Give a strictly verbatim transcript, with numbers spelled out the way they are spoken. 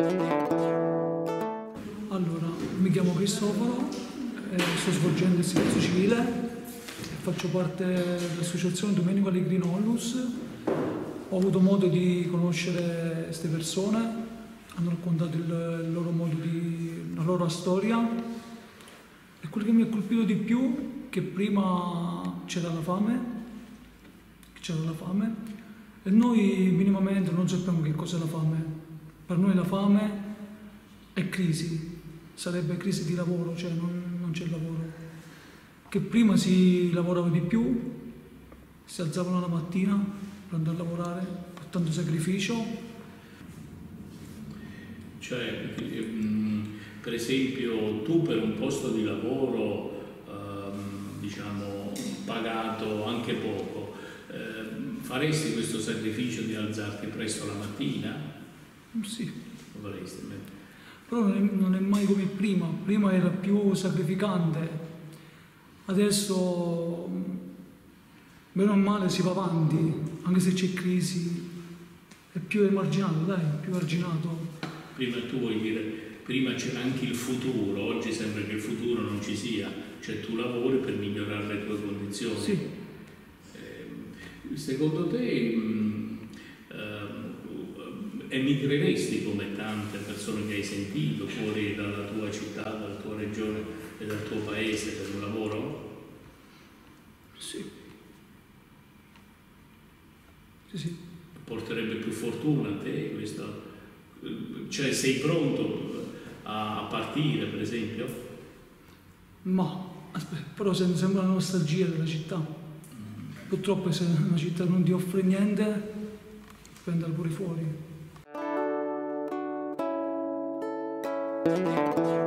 Allora, mi chiamo Cristoforo, eh, sto svolgendo il servizio civile, faccio parte dell'associazione Domenico Allegrini Onlus. Ho avuto modo di conoscere queste persone, hanno raccontato il, il loro modo di, la loro storia, e quello che mi ha colpito di più è che prima c'era la fame, c'era la fame e noi minimamente non sappiamo che cos'è la fame. Per noi la fame è crisi, sarebbe crisi di lavoro, cioè non, non c'è lavoro. Che prima si lavorava di più, si alzavano la mattina per andare a lavorare, con tanto sacrificio. Cioè, per esempio, tu per un posto di lavoro, ehm, diciamo, pagato anche poco, ehm, faresti questo sacrificio di alzarti presto la mattina? Sì. Lo faresti? Però non è, non è mai come prima, prima era più sacrificante. Adesso, bene o male, si va avanti, anche se c'è crisi, è più emarginato, dai, più arginato. Prima tu vuoi dire, prima c'era anche il futuro, oggi sembra che il futuro non ci sia, cioè tu lavori per migliorare le tue condizioni. Sì. Eh, secondo te mh, eh, emigreresti come tante persone che hai sentito fuori dalla tua città, dalla tua regione e dal tuo paese per un lavoro? Sì. Sì, sì. Porterebbe più fortuna a te questo? Cioè sei pronto a partire, per esempio? Ma, aspetta, però sembra una nostalgia della città. Mm. Purtroppo se una città non ti offre niente, puoi andare pure fuori.